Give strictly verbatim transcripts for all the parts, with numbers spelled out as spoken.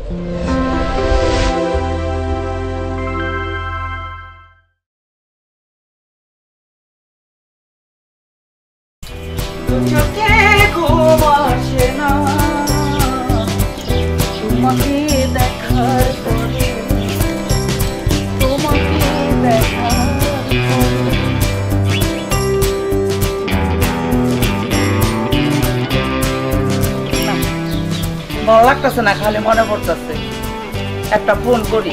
ভালো লাগতেছে না, খালি মনে পড়তেছে একটা ফোন করি।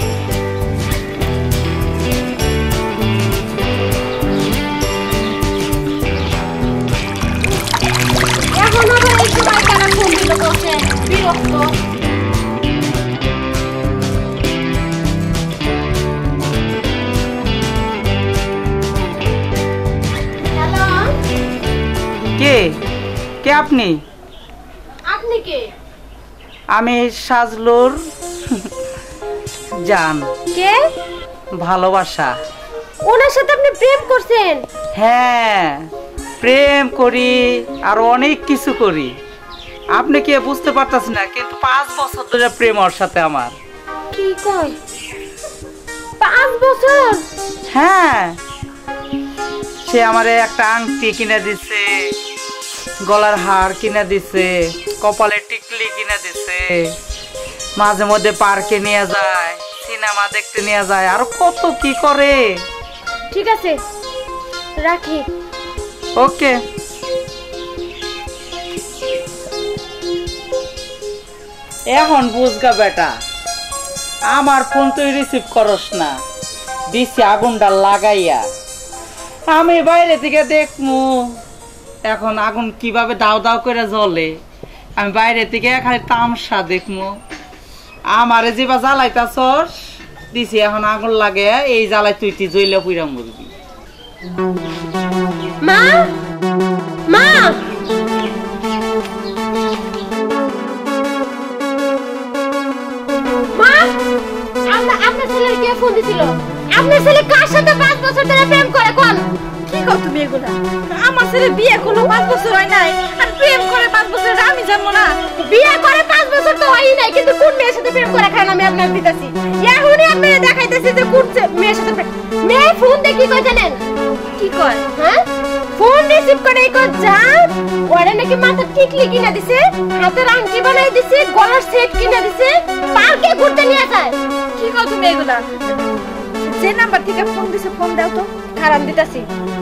এখন আবার এই সময় কেন ফোন দিল বসে বিরক্ত। হ্যালো, কে কে আপনি? আপনি কে? আমি সাজলুর জান। কে? ভালোবাসা। ওনার সাথে আপনি প্রেম করছেন? হ্যাঁ, প্রেম করি আর অনেক কিছু করি। আপনি কি বুঝতে পারতেছেন না? কিন্তু পাঁচ বছর ধরে প্রেম ওর সাথে আমার। কি কয়? পাঁচ বছর? হ্যাঁ, সে আমারে একটা আংটি কিনে দিছে, গলার হার কিনে দিছে, কপালে টিকলি কিনে দিছে, মাঝে মধ্যে পার্কে নিয়ে যায়, সিনেমা দেখতে নিয়ে যায়, আর কত কি করে। ঠিক আছে, রাখি। ওকে। এখন বুঝগা বেটা, আমার ফোন তুই রিসিভ করস না, দিছি আগুনটা লাগাইয়া। আমি বাইরে থেকে দেখমু এখন আগুন কিভাবে দাও দাও করে জ্বলে। আমি বাইরে থেকে খালি তামসা দেখমু। আমারে যেবা জ্বালাইতাছস দিছি, এখন আগুন লাগে, এই জ্বালাই তুই তুই জ্বলে পুইরা মরবি। মা, মা, মা, আমরা আপনার ছেলের কে ফোন দিছিল? আপনার ছেলে কার সাথে পাঁচ বছর ধরে প্রেম করে? কোন কি কও তুমি এগুলা? আমার ছেলে বিয়ে করলো পাঁচ বছর হয় নাই, আর প্রেম করে পাঁচ বছর, আমি জানবো না? বিয়ে করে পাঁচ বছর তো হয়ই নাই, কিন্তু কোন মেয়ের সাথে প্রেম করে খান আমি আপনার দিতেছি। এখনই আমি দেখাইতেছি যে কোন মেয়ের সাথে প্রেম। মেয়ে ফোন দিয়ে কি কয় জানেন? কি কয়? হ্যাঁ, ফোন রিসিভ করে এই কয় যা ওরে নাকি মাথার টিকলি কিনা দিছে, হাতের আংটি বানাই দিছে, গলার সেট কিনা দিছে, পার্কে ঘুরতে নিয়ে যায়। কি কও তুমি এগুলা? যে নাম্বার থেকে ফোন দিছে ফোন দাও তো। খারাপ দিতাছি।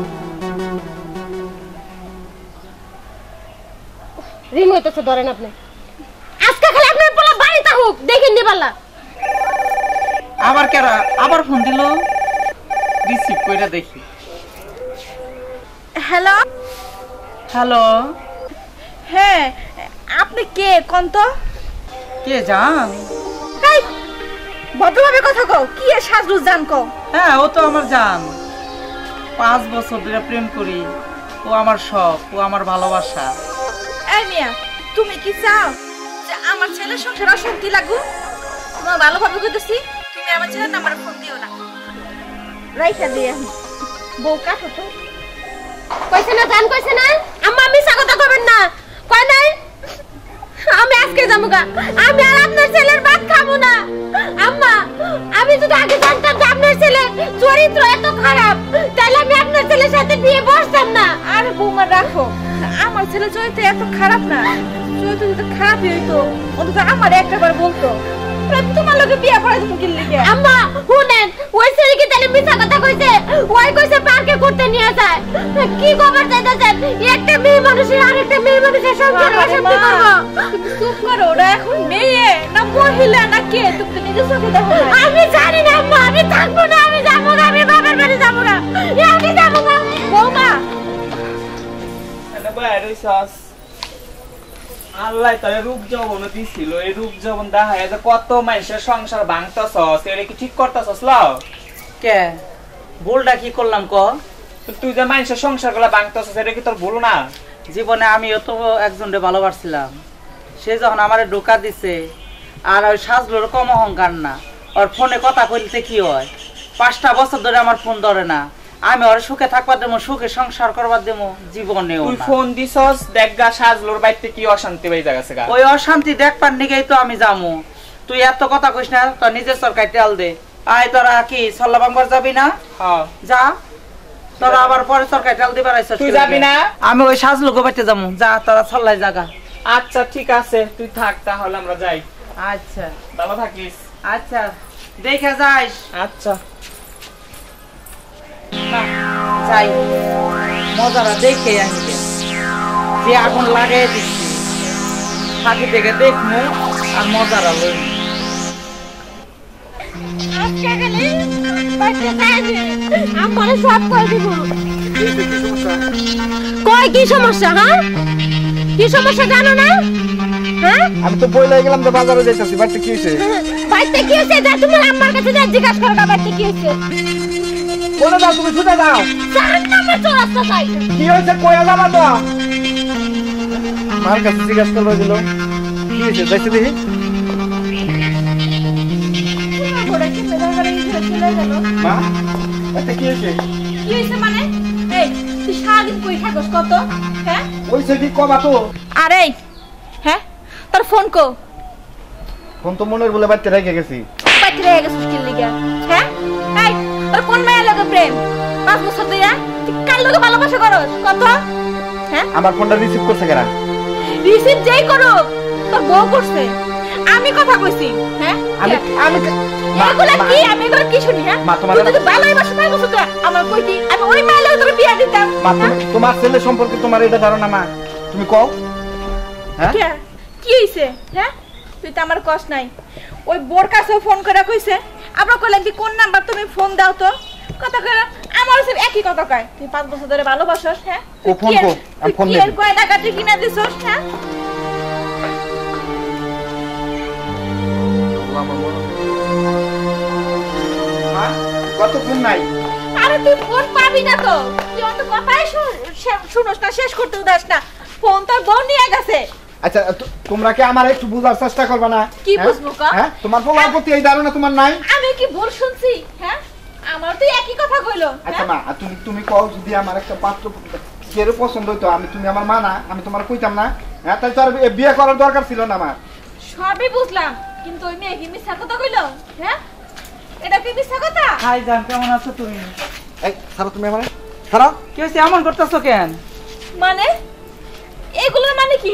রিং হইতেছে, ধরেন আপনি। আজকে খালি আপনার পোলা বাড়িতে হোক, দেখেন নি পাল্লা। আবার কেরা আবার ফোন দিল, রিসিভ কইরা দেখি। হ্যালো, হ্যালো, হ্যাঁ আপনি কে কোন তো? কে জান? এই ভদ্রভাবে কথা কও, কি এ সাজরুজ জান কও? হ্যাঁ, ও তো আমার জান। পাঁচ বছর ধরে প্রেম করি, ও আমার সব, ও আমার ভালোবাসা। এই মিয়া, তুমি কি চাও যে আমার ছেলের সংসার অশান্তি লাগুক? তোমার ভালোভাবে কইতেছি, তুমি আমার ছেলের নাম্বারে ফোন দিও না। রাইখা দিয়ে বউ কাটো তো। কইছে না জান, কইছে না আম্মা মিছা কথা কইবেন না। কই নাই আমি আজকে যামুগা, আমি আর আপনার ছেলের ভাত খাবো না। আম্মা, আমি যদি আগে জানতাম যে আপনার ছেলে চরিত্র এত খারাপ, তাহলে আমি আপনার ছেলের সাথে বিয়ে বসতাম না। আরে বৌমা রাখো, আমার ছেলে চরিত্র এত খারাপ না। চরিত্র যদি খারাপই হইতো অন্তত আমার একটাবার বলতো, তোমার লগে বিয়ে পড়াই তুমি কি লিখে। আম্মা শুনেন, ওই ছেলে কি তাহলে মিছা কথা কইছে? ওই কইছে পার্কে ঘুরতে নিয়ে যায়। কি খবর চাইতেছেন? একটা মেয়ে মানুষের আরেকটা মেয়ে মানুষের সংসার অশান্তি করবো? চুপ করো, ওরা এখন মেয়ে না মহিলা না কে তুমি তো নিজে চোখে দেখো না। আমি জানি না আম্মা, আমি থাকবো না, আমি যাবো না, আমি বাবার বাড়ি যাবো না, আমি যাবো না। বৌমা আল্লাহ তারে রূপ যৌবন দিছিল, এই রূপ যৌবন দেখায় যে কত মানুষের সংসার ভাঙতাছস, এটা কি ঠিক করতাছস? লাও কে ভুলটা কি করলাম ক? তুই যে মানুষের সংসার গুলা ভাঙতাছস, এটা কি তোর ভুল না? জীবনে আমিও তো একজনকে ভালোবাসছিলাম, সে যখন আমারে ঢোকা দিছে, আর ওই সাজলোর কম অহংকার না, ওর ফোনে কথা কইতে কি হয়? পাঁচটা বছর ধরে আমার ফোন ধরে না, আমি ওর সুখে থাকবার দেবো, সুখে সংসার করবার দেবো, জীবনেও তুই না। ফোন দিছস, দেখগা সাজলোর বাইতে কি অশান্তি হয়ে যাচ্ছে গা। ওই অশান্তি দেখবার নিগেই তো আমি যামু। তুই এত কথা কইস না, তোর নিজের সরকার তেল দে। আয় তোরা কি সল্লা বাঙ্গর যাবি না? হ্যাঁ যা, তোরা আবার পরে সরকার তেল দিবার আইছিস। তুই যাবি না? আমি ওই সাজলুক বাইতে যাবো। যা তোরা সল্লাই জাগা। আচ্ছা ঠিক আছে, তুই থাক তাহলে, আমরা যাই। আচ্ছা ভালো থাকিস। আচ্ছা দেখে যাইস। আচ্ছা না, যাই মজাটা দেখে আনবে। যে আগুন লাগাই দিচ্ছি থাকি থেকে দেখবো আর মজাটা লই। আজকে গেলে বাইতে যাইবি আমারে সব কই দিব। কই কি সমস্যা? হ্যাঁ কি সমস্যা জানো না? হ্যাঁ আমি তো বই লাগে গেলাম তো বাজারে যাইতাছি। বাইতে কি হইছে? বাইতে কি হইছে? যা তুমি আমার কাছে যা জিজ্ঞাসা করো না বাইতে কি হইছে। কোন দাও, তুমি ছুটে দাও। জান নামে চলাস্তা চাই। কি হইছে কইয়া যাবা তো? মার কাছে জিজ্ঞাসা করলো দিল কি হইছে, যাইতে দেখি। ঘোড়া কি মেলা করে চলে গেল। মা এটা কি হইছে? কি হইছে মানে? এই তুই সারাদিন কই থাকস কত? হ্যাঁ ওইছে কি কবা তো? আরে হ্যাঁ তোর ফোন কো? ফোন তো মনের বলে বাইতে রেখে গেছি। বাইতে রেখে গেছিস কি লিগা? হ্যাঁ এই তোর কোন মায়ের লগে প্রেম? পাঁচ বছর দিয়া তুই কার লগে ভালোবাসা করস কত? হ্যাঁ আমার ফোনটা রিসিভ করছে কেরা? রিসিভ যেই করো তোর বউ করছে। আমি কথা কইছি। হ্যাঁ আমি আমি এগুলা কি? আমি এগুলা কি শুনি? হ্যাঁ মা, তোমার- তুই যদি ভালোই বাসা পাই বসে তো আমার কই কি আমি ওই মায়ের লগে তোর বিয়া দিতাম। মা, তুমি- তোমার ছেলে সম্পর্কে তোমার এটা ধারণা মা? তুমি কও। হ্যাঁ কে? কি হইছে? হ্যাঁ তুই তো আমার কষ্ট নাই। ওই বোর কাছেও ফোন করে কইছে। আমরা কইলাম কি কোন নাম্বার তুমি ফোন দাও তো। কথা কইলাম আমার সব একই কথা কয়। তুই পাঁচ বছর ধরে ভালোবাসস। হ্যাঁ ও ফোন কো, আমি ফোন কি দেব। এর কয় টাকা তুই কিনা দিছস? হ্যাঁ মা, কত ফোন নাই? আরে তুই ফোন পাবি না তো। তুই অত কথাই শুনোস না, শেষ করতে দাস না। ফোন তোর বউ নিয়ে গেছে। আচ্ছা তো- তোমরা কি আমার একটু বুঝার চেষ্টা করবে না? কি হ্যাঁ? বুঝবো কা? হ্যাঁ তোমার পোলার প্রতি এই ধারণা তোমার নাই? আমি কি ভুল শুনছি? হ্যাঁ আমার তো একই কথা কইলো। আচ্ছা মা, আর তুমি তুমি কও যদি আমার একটা পাত্র যেরকম পছন্দ হইতো, আমি তুমি আমার মা না, আমি তোমার কইতাম না? হ্যাঁ তাই তো আর এ বিয়ে করার দরকার ছিল না আমার। সবই বুঝলাম কিন্তু ওই মেয়ে কি মিথ্যা কথা কইলো? হ্যাঁ এটা কি মিথ্যা কথা? হাই জান, কেমন আছো তুমি? এই ছাড়ো তুমি আমার, ছাড়ো। কি হয়েছে এমন করতেছো কেন? মানে এগুলোর মানে কি?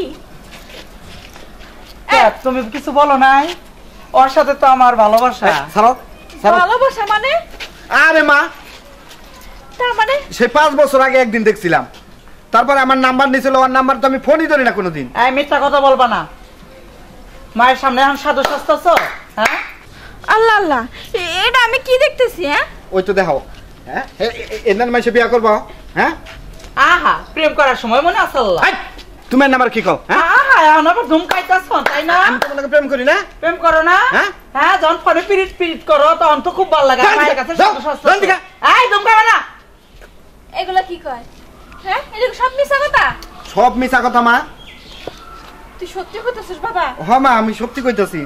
কে, তুমি কিছু বলো নাই? ওর সাথে তো আমার ভালোবাসা। এই, ছাড়ো ছাড়ো। ভালোবাসা মানে? আরে মা, তার মানে সে পাঁচ বছর আগে একদিন দেখছিলাম, তারপরে আমার নাম্বার নিয়েছিল, ওর নাম্বার তো আমি ফোনই ধরি না কোনোদিন। এই মিথ্যা কথা বলবা না। মায়ের সামনে এখন সাধু সাজতেছো? হ্যাঁ আল্লাহ আল্লাহ এ- এটা আমি কি দেখতেছি? হ্যাঁ ওই তো দেখো, হ্যাঁ এনার মাসে বিয়ে করবো? হ্যাঁ আহা, প্রেম করার সময় মনে আছে আল্লাহ। এই, তুমি এর নাম্বার কি কও? হ্যাঁ আহা, এখন আবার ধুমকাইতেছো তাই না? আমি তোমাকে প্রেম করি না? প্রেম করো না? হ্যাঁ? হ্যাঁ, যখন ফোনে পিরিট পিরিট করো তখন তো খুব ভালো লাগে। যান মায়ের দিকে, কাছে যাও, সাধু সাজতেছো। যান দিকে। এই ধুমকাবে না। এগুলা কি কয়? হ্যাঁ এটা সব মিথ্যা কথা। সব মিছা কথা মা। তুই সত্যি কইতেছিস বাবা? হ মা, আমি সত্যি কইতাছি।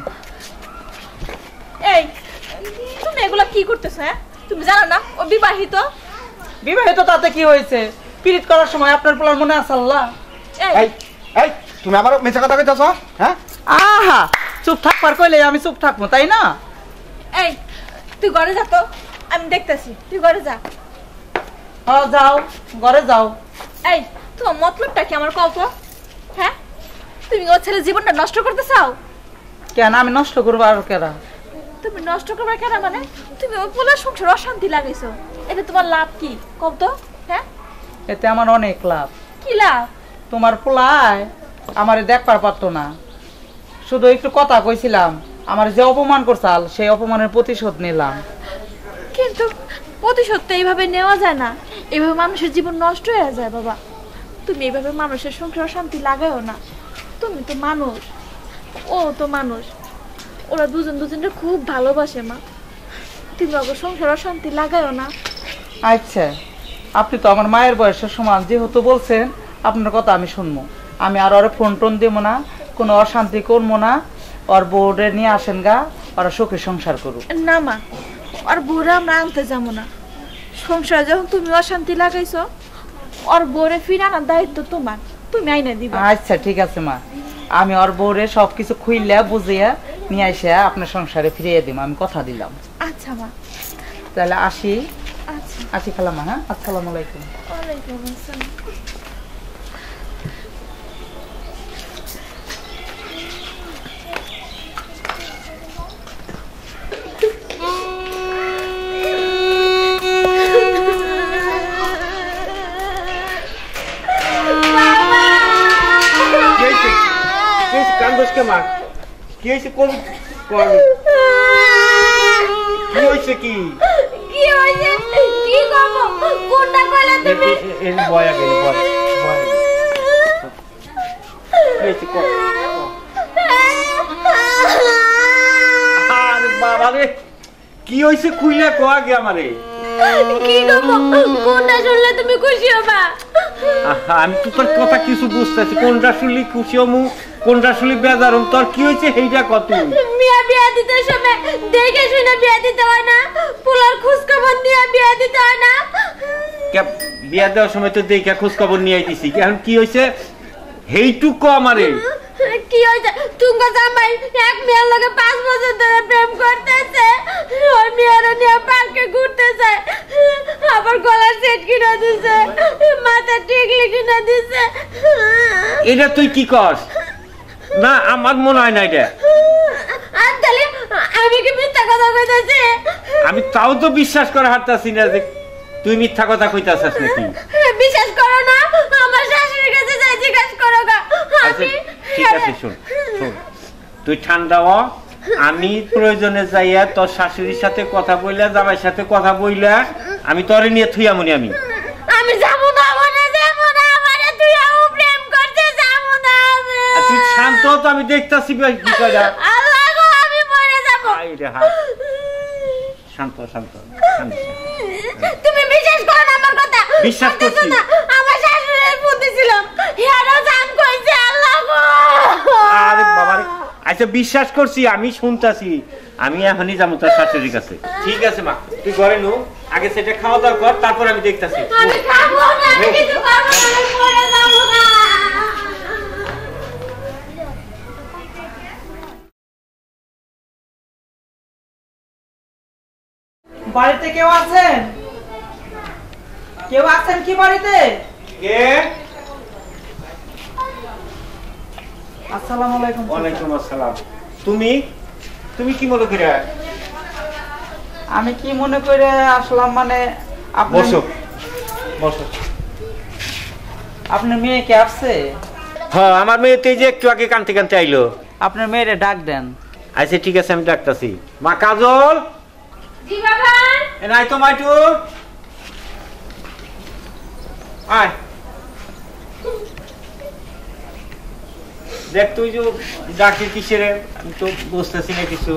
এই তুমি এগুলা কি করতেছ? হ্যাঁ তুমি জানো না ও বিবাহিত? বিবাহিত তাতে কি হয়েছে? পিরিট করার সময় আপনার পোলার মনে আছে আল্লাহ। এই এই এই তুমি আবার মিছা কথা কইতাছ? হ্যাঁ আহা, চুপ থাকবার কইলে আমি চুপ থাকবো তাই না? এই তুই ঘরে যা তো, আমি দেখতেছি। তুই ঘরে যা। হ্যাঁ যাও, ঘরে যাও। এই তোমার মতলবটা কি আমার কও তো? হ্যাঁ তুমি ওর ছেলে জীবনটা নষ্ট করতে চাও? কেন আমি নষ্ট করবো আর কেরা? তুমি নষ্ট করবে কেন? মানে তুমি ওই পোলার সংসার অশান্তি লাগাইছো, এটা তোমার লাভ কি কও তো? হ্যাঁ এতে আমার অনেক লাভ। কি লাভ? তোমার পোলায় আমারে দেখবার পারতো না, শুধু একটু কথা কইছিলাম, আমার যে অপমান করছাল সেই অপমানের প্রতিশোধ নিলাম। কিন্তু প্রতিশোধ তো এইভাবে নেওয়া যায় না। এইভাবে মানুষের জীবন নষ্ট হয়ে যায় বাবা। তুমি এইভাবে মানুষের সংসার অশান্তি লাগাইও না। তুমি তো মানুষ, ও তো মানুষ, ওরা দুজন দুজনকে খুব ভালোবাসে মা। তুমি ওকে সংসার অশান্তি লাগাইও না। আচ্ছা, আপনি তো আমার মায়ের বয়সের সমান, যেহেতু বলছেন আপনার কথা আমি শুনবো। আমি আর ওরা ফোন টোন দেবো না, কোনো অশান্তি করবো না। ওর বোর্ডে নিয়ে আসেন গা, ওরা সুখে সংসার করুক। না মা, আর বউরে আমরা আনতে যাবো না। সংসার যখন তুমি অশান্তি লাগাইছো, ওর বউরে ফিরে আনার দায়িত্ব তোমার, তুমি আইনা দিবা। আচ্ছা ঠিক আছে মা, আমি ওর বউরে সবকিছু খুইলা বুঝিয়া নিয়ে এসে আপনার সংসারে ফিরিয়ে দিম, আমি কথা দিলাম। আচ্ছা মা। তাহলে আসি। আচ্ছা। আসি খালাম্মা। হ্যাঁ, আসসালামু আলাইকুম। ওয়ালাইকুম আসসালাম। মা কি হয়েছে? কোন কি হয়েছে? কি কি হইছে? কি করব? কোনটা কইলা তুমি? এই বয়া গেল বয়া বয়া কি কো? আরে বাবা রে, কি হইছে? খুইলা কো আগে আমারে। কি করব? কোনটা শুনলে তুমি খুশি হবা? আমি তো তোর কথা কিছু বুঝতেছি, কোনটা শুনলি খুশি হমু, কোনটা শুনলি বেজার হম। তোর কি হয়েছে এইটা কত? মিয়া বিয়া দিতে সময় দেখে শুনে বিয়া দিতে হয় না? পোলার খোঁজ খবর নিয়ে বিয়া দিতে হয় না? বিয়া দেওয়ার সময় তো দেখে খোঁজ খবর নিয়ে আইতেছি, এখন কি হয়েছে হেইটুকু আমারে? কি হয়েছে? তুঙ্গ জামাই এক মেয়ের লগে পাঁচ বছর ধরে প্রেম করতেছে, ওই মেয়ের নিয়ে পার্কে ঘুরতে যায়, আবার গলার সেট কিনে দিছে, মাথার টিকলি কিনে দিছে। এটা তুই কি কর? না আমার মনে হয় না এটা। আর তাহলে আমি কি মিথ্যা কথা কইতাছি? আমি তাও তো বিশ্বাস করে হাঁটতাছি না যে তুই মিথ্যা কথা কইতাছিস নাকি। বিশ্বাস করো না? আমার শাশুড়ির কাছে যাই জিজ্ঞাসা করো গা। আচ্ছা ঠিক আছে, শোন শোন, তুই ঠান্ডা হ। আমি প্রয়োজনে যাইয়া তোর শাশুড়ির সাথে কথা বইলা, জামাইয়ের সাথে কথা বইলা আমি তোরে নিয়ে থুইয়ামুনি। আমি আমি যাবো না, মনে যাবো না, আমারে তুই আও প্রেম করতে যাবো না। তুই শান্ত হ, তো আমি দেখতাছি বিষয়টা। আল্লাহ গো, আমি মরে যাব। আই রে হাত, শান্ত শান্ত শান্ত। তুমি বিশ্বাস করো না আমার কথা? বিশ্বাস করছি। আমার শাশুড়ির বুদ্ধি ছিল, হেরো জান কইছে। আল্লাহ গো। আরে বাবা রে, আচ্ছা বিশ্বাস করছি, আমি শুনতাছি। আমি এখনই যাবো তোর শাশুড়ির কাছে। ঠিক আছে মা, তুই ঘরে নো, আগে সেটা খাওয়া দাওয়া কর, তারপর আমি দেখতাছি। আমি খাবো না, আমি কিছু খাবো না, আমি মরে যাবো না। বাড়িতে কেউ আছেন? কেউ আছেন কি বাড়িতে? কে? আসসালামু আলাইকুম। ওয়ালাইকুম আসসালাম। তুমি তুমি কি মনে করে? আমি কি মনে করে আসলাম মানে আপনি বসো বসো। আপনার মেয়ে কে আসছে? হ্যাঁ, আমার মেয়ে তো এই যে একটু আগে কানতে কানতে আইলো। আপনার মেয়েরে ডাক দেন। আচ্ছা ঠিক আছে, আমি ডাকতাছি। মা কাজল, জি বাবা। এ নাই তো মাইটু, আয় দেখ তুই যে ডাকি কিসের, আমি তো বুঝতেছি না কিছু।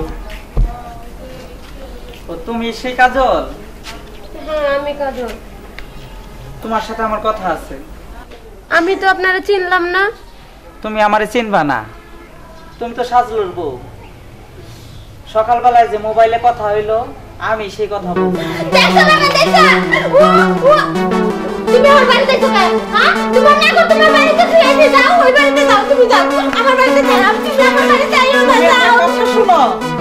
ও তুমি সেই কাজল? হ্যাঁ আমি কাজল। তোমার সাথে আমার কথা আছে। আমি তো আপনারা চিনলাম না। তুমি আমারে চিনবা না? তুমি তো সাজলুর বউ। সকালবেলায় যে মোবাইলে কথা হইলো, আমি সেই কথা বলছি। দেখো বাবা, দেখো। ও, ও, তুমি আমার বাড়িতে ঢোকা? হ্যাঁ? তোমার না গো, তোমার বাড়িতে তুই এসে যাও, ওই বাড়িতে যাও, তুমি যাও। আমার বাড়িতে যাও, তুমি আমার বাড়িতে আইও না, যাও। কথা শুনো,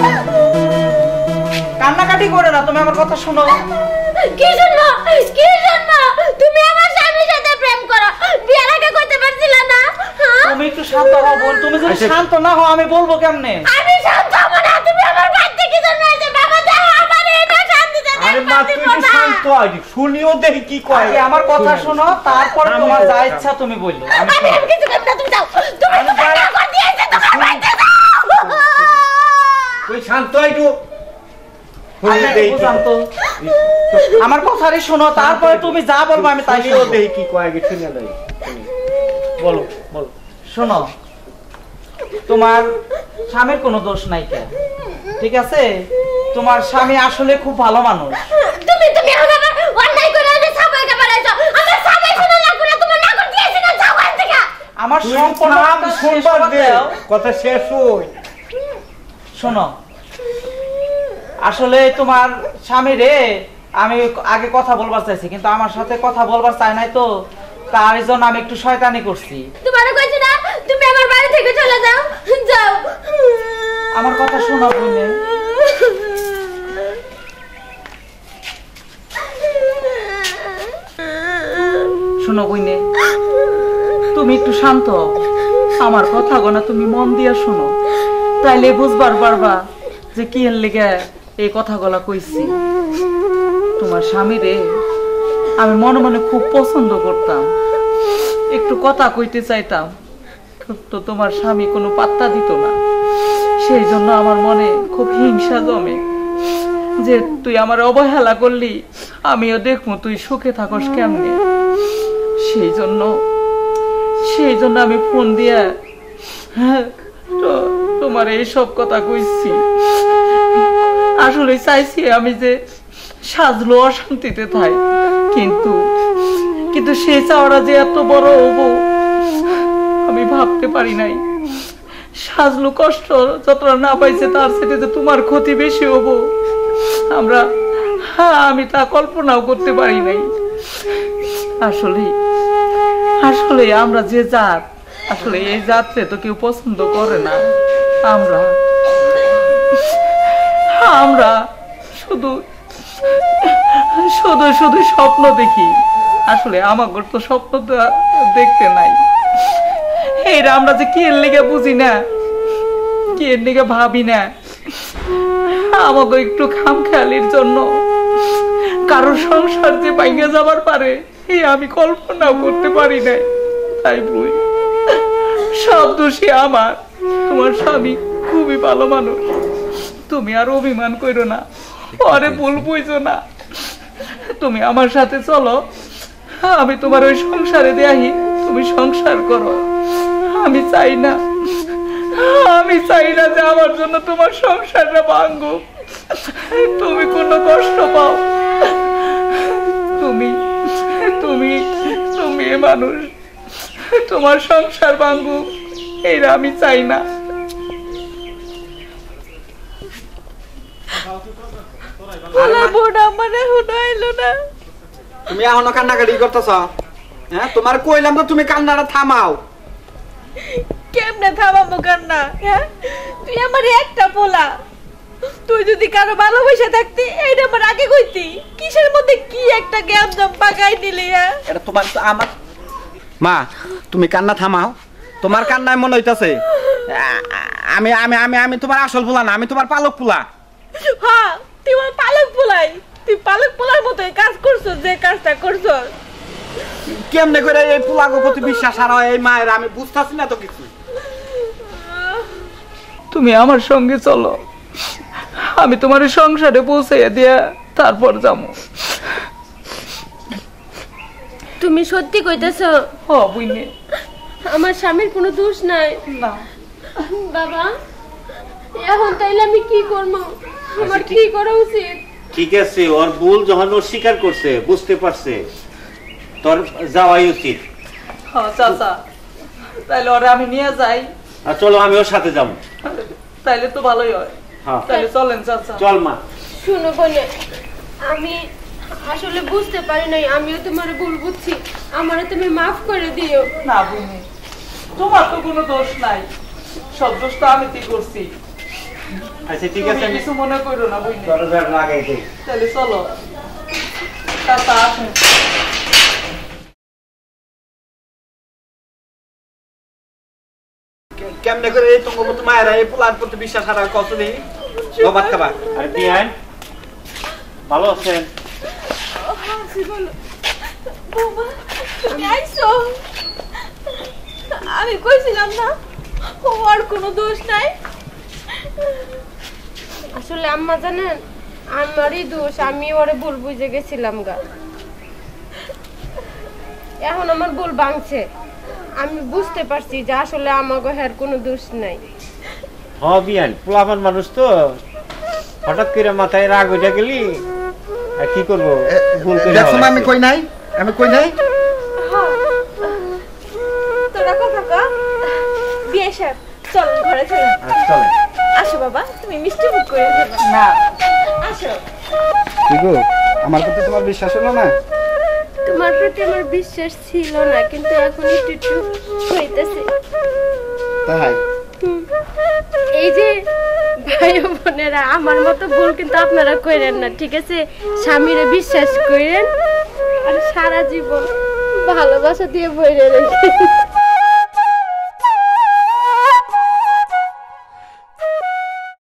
কান্নাকাটি করে না, তুমি আমার কথা শুনো। কি শুনবো? কি শুনবো? তুমি আমার স্বামীর সাথে প্রেম করো, বিয়ের আগে কইতে পারছিলা না? হ্যাঁ? তুমি একটু শান্ত হও বোন। তুমি যদি শান্ত না হও আমি বলবো কেমনে? আমি শান্ত হবো না। তুমি আমার বাড়িতে কি জন্য এসে? বাবা যাও, আমার এটা শান্তিতে আরে থাকবা, মা তুমি তুই একটু বাবা। শান্ত আয়, শুনিও দেখি কি কয়। আগে আমার কথা শোনো, তারপরে আমি তোমার যা বলছি। ইচ্ছা তুমি বললো। আমি আমি কিছু করব না, তুমি যাও। তুমি আমি তোমার যাই- নগর দিয়েছে, তোমার বাড়িতে যাও। তুই শান্ত আয় একটু। আগে বুঝাম তো। আমার কথারই শোনো, তারপরে তুমি যা বলবো আমি তাই শুনিও শুনবো। দেখি কি কয়, আগে শুনে লই। বলো বলো। শোনো, তোমার স্বামীর কোনো দোষ নাই কেন, ঠিক আছে? তোমার স্বামী আসলে খুব ভালো মানুষ। তুমি তুমি আমার অন্যায় করে এনে সাবাইকে বাড়াইছো। আমার সাবাই শোনা লাগবে না, তোমার নগর দিয়েছে না, যাও এখান থেকে। আমার তুই সম্পূর্ণ নাম কথা শেষ শুনবার হতে দে, দাও। কথা শেষ হই। শোনো, আসলে তোমার স্বামী রে আমি আগে কথা বলবার চাইছি, কিন্তু আমার সাথে কথা বলবার চাই নাই, তো তার জন্য আমি একটু শয়তানি করছি। তোমারে কইছি না, তুমি আমার বাড়ি থেকে চলে যাও, যাও। আমার কথা শোনা বইনে। শোনো বইনে, তুমি একটু শান্ত হও, আমার কথা গোনা তুমি মন দিয়া শোনো, তাইলে বুঝবার পারবা যে কি এর লেগে এই কথাগুলা কইছি। তোমার স্বামী রে আমি মনে মনে খুব পছন্দ করতাম, একটু কথা কইতে চাইতাম, তো তোমার স্বামী কোনো পাত্তা দিত না। সেই জন্য আমার মনে খুব হিংসা জমে যে তুই আমার অবহেলা করলি, আমিও দেখবো তুই সুখে থাকস কেমনে। সেই জন্য সেই জন্য আমি ফোন দিয়া তোমার এইসব কথা কইছি। আসলে চাইছি আমি যে সাজলো অশান্তিতে থাই, কিন্তু কিন্তু সেই চাওয়াটা যে এত বড় হবো আমি ভাবতে পারি নাই। সাজলো কষ্ট যতটা না পাইছে তার সাথে যে তোমার ক্ষতি বেশি হবো আমরা হ্যাঁ আমি তা কল্পনাও করতে পারি নাই। আসলে আসলে আমরা যে জাত, আসলে এই জাতরে তো কেউ পছন্দ করে না। আমরা আমরা শুধু শুধু শুধু স্বপ্ন দেখি, আসলে আমাকে তো স্বপ্ন দেখতে নাই। এরা আমরা যে কি এর লেগে বুঝি না, কি এর লেগে ভাবি না, আমাকে একটু খামখেয়ালির জন্য কারোর সংসার যে ভাঙে যাবার পারে এই আমি কল্পনাও করতে পারি নাই। তাই বই সব দোষী আমার। তোমার স্বামী খুবই ভালো মানুষ, তুমি আর অভিমান করো না, পরে ভুল বুঝো না। তুমি আমার সাথে চলো, আমি তোমার ওই সংসারে দেয়াহি, তুমি সংসার করো। আমি চাই না আমি চাই না যে আমার জন্য তোমার সংসারটা ভাঙুক, তুমি কোনো কষ্ট পাও। তুমি তুমি তুমি মানুষ, তোমার সংসার ভাঙুক এইটা আমি চাই না। তুমি এখনো কান্নাকাটি করতেছ? হ্যাঁ, তোমার কইলাম তো তুমি কান্নাটা থামাও। কেমনে থামাবো কান্না? হ্যাঁ, তুই আমার একটা পোলা, তুই যদি কারো ভালোবাসা থাকতি এইটা আমার আগে কইতি। কিসের মধ্যে কি একটা গ্যাপ জাম পাকাই দিলি? হ্যাঁ, এটা তোমার তো আমার মা, তুমি কান্না থামাও। তোমার কান্নায় মনে হইতাছে আমি আমি আমি আমি তোমার আসল পোলা না, আমি তোমার পালক পোলা। হ্যাঁ, তুই আমার পালক পোলাই, তুই পালক পোলার মতোই কাজ করছো, যে কাজটা করছো। কেমনে করে এই পোলাগো প্রতি বিশ্বাস আর এই মায়ের আমি বুঝতাছি না তো কিছু। তুমি আমার সঙ্গে চলো, আমি তোমার সংসারে পৌঁছাইয়া দিয়া তারপর যাবো। তুমি সত্যি কইতেছো? ও বুইনে, আমার স্বামীর কোনো দোষ নাই? না বাবা, এখন তাইলে আমি কি করবো? আমার কি করা উচিত? ঠিক আছে, ওর ভুল যখন ও স্বীকার করছে, বুঝতে পারছে, তোর যাওয়াই উচিত। হ্যাঁ চাচা, তাইলে ওরে আমি নিয়ে যাই। আর চলো, আমি ওর সাথে যাবো। তাইলে তো ভালোই হয়। হ্যাঁ, তাইলে চলেন চাচা। চল মা। শুনো বোনে, আমি আসলে বুঝতে পারি নাই, আমিও তোমার ভুল বুঝছি, আমারে তুমি মাফ করে দিও। না বুইনে, তোমার তো কোনো দোষ নাই, সব দোষ তো আমি কি করছি। আচ্ছা ঠিক আছে, আমি কিছু মনে করো না বুইনে। দরজার লাগাই দেই। তাহলে চলো চাচা, আসেন। কেমনে করে এই তোমার মতো মায়েরা এই পোলার প্রতি বিশ্বাস হারা কষ্ট নেই? ভাত খাবা? আরে বিয়ান, ভালো আছেন? তুমি আইছো? আমি কইছিলাম না ওর কোনো দোষ নাই। আসলে আম্মা জানেন, আমারই দোষ, আমি ওরে ভুল বুঝে গেছিলাম গা। এখন আমার ভুল ভাঙছে, আমি বুঝতে পারছি যে আসলে আমাকে হের কোনো দোষ নাই। হ্যাঁ বিয়ান, পোলাপান মানুষ তো, হঠাৎ করে মাথায় রাগ উঠে গেলি, আর কি করবো, ভুল করে দেখো আমি কই নাই, আমি কই নাই। তোরা কথা কা বিয়ে সাহেব, চল ঘরে চল। চলে আসো বাবা, তুমি মিষ্টি মুখ করে দেবে না আসো। কি গো, আমার প্রতি তোমার বিশ্বাস হলো না? তোমার প্রতি আমার বিশ্বাস ছিল না, কিন্তু এখন একটু একটু হইতেছে। তাই এই যে ভাই বোনেরা আমার মতো ভুল কিন্তু আপনারা করেন না, ঠিক আছে? স্বামীরে বিশ্বাস করেন আর সারা জীবন ভালোবাসা দিয়ে বইরে রেখে